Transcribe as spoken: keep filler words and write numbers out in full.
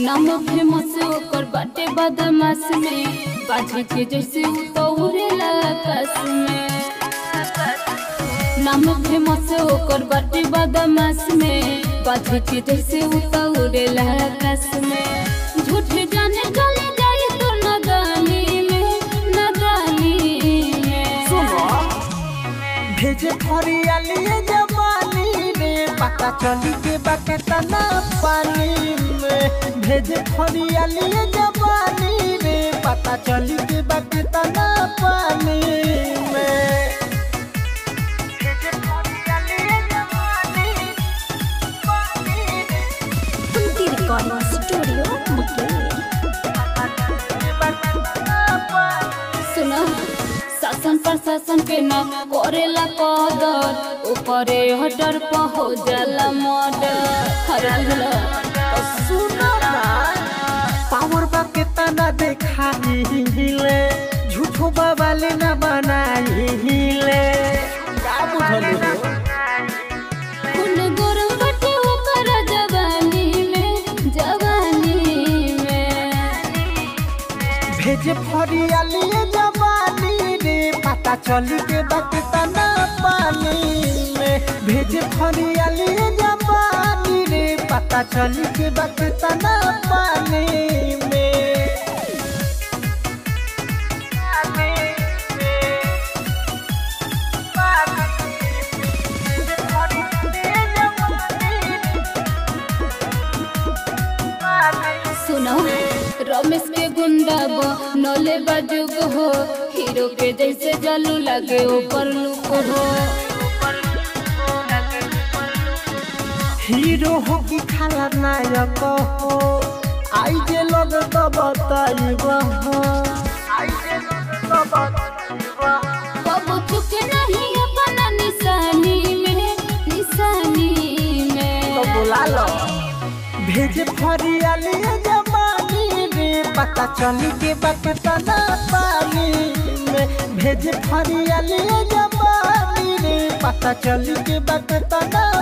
नाम फेमस ओकर बाटे बदमाश में बाजी के जैसे उतौरेला आकाश में। नाम फेमस ओकर बाटे बदमाश में बाजी के जैसे उतौरेला आकाश में। झूठ जाने चले जाए तो नदानी में नदानी में। सुनो भेजे फरियालिए जवानी रे पता चली के बकेता ना पानी में। भेजे फरियालिए जवानी रे पता चली के बकेता ना पानी में। भेजे फरियालिए जवानी पानी रे कुंती रिकॉर्डिंग स्टूडियो मुकेश। सुना शासन प्रशासन के न करेला कदर ऊपरे हटर पर हो जाला मर्डर। हरला सुनो ना पावर बा केतना देखाइले झूठो बाबाले ना बनाइले। का बुझले हो खून गरम बटे ओकर जवानी में जवानी में। भेजे फरियालिए जवानी रे पता चली के बकेता ना पानी में। भेजे फरियालिए जवानी रे पता चली के बकेता ना पानी में। सुनो रमेश के गुंडा बो नौले बाजुग हो हीरो के जैसे जलू लगे ऊपर लुक हो। हीरो हो कि खलनायक हो आई जे लोग तो बताइबा हो। आई जे लोग तो बताइबा कबो चुके नहीं अपना निशानी में निशानी में। तो बुला लो भेजे फरियालिए जवानी रे पता चली के बकेता ना पानी में। भेजे फरियालिए जवानी रे पता चली के बकेता ना